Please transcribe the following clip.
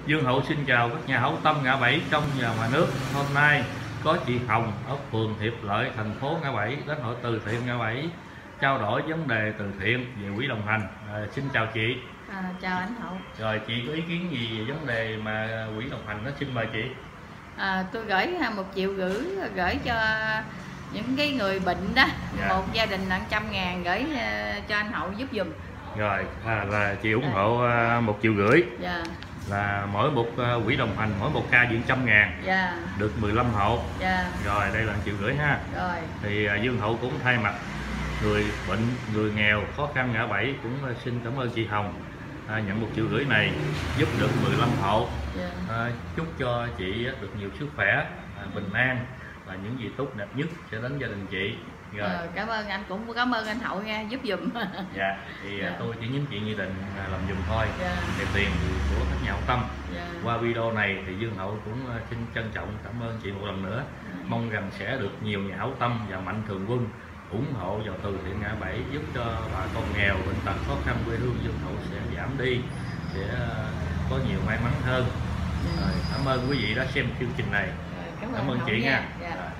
Dương Hậu xin chào các nhà hảo tâm ngã bảy trong và ngoài nước. Hôm nay có chị Hồng ở phường Hiệp Lợi, thành phố Ngã Bảy đến hội từ thiện Ngã Bảy trao đổi vấn đề từ thiện về quỹ đồng hành. Xin chào chị. Chào anh Hậu. Rồi chị có ý kiến gì về vấn đề mà quỹ đồng hành đó, xin mời chị. Tôi gửi 1,5 triệu gửi cho những cái người bệnh đó. Dạ. Một gia đình 100.000 gửi cho anh Hậu giúp dùm. Rồi là chị ủng hộ 1,5 triệu. Dạ. Là mỗi một quỹ đồng hành, mỗi một ca diện 100.000. Dạ. Được 15 hộ. Dạ. Rồi đây là 1,5 triệu ha. Rồi. Thì Dương Hậu cũng thay mặt người bệnh, người nghèo, khó khăn Ngã Bảy cũng xin cảm ơn chị Hồng nhận 1,5 triệu này giúp được 15 hộ. Yeah. Chúc cho chị được nhiều sức khỏe, bình an và những gì tốt đẹp nhất sẽ đến gia đình chị. Rồi. Cảm ơn anh, cũng cảm ơn anh Hậu nha, giúp dùm. Dạ, thì tôi chỉ nhấn chuyện Nghị Định làm dùm thôi. Thì tiền thì của các nhà hảo tâm. Qua video này thì Dương Hậu cũng xin trân trọng cảm ơn chị một lần nữa. Mong rằng sẽ được nhiều nhà hảo tâm và mạnh thường quân ủng hộ vào từ thiện Ngã Bảy, giúp cho bà con nghèo, bệnh tật, khó khăn quê hương Dương Hậu sẽ giảm đi, sẽ có nhiều may mắn hơn. Cảm ơn quý vị đã xem chương trình này. Cảm ơn chị nha.